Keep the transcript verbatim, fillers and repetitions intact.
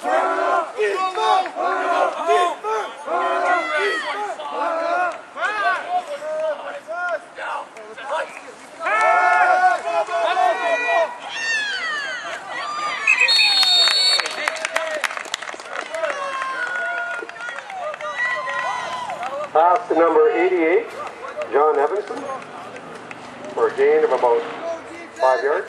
Pass to number eighty-eight, John Evanson, for a gain of about five yards.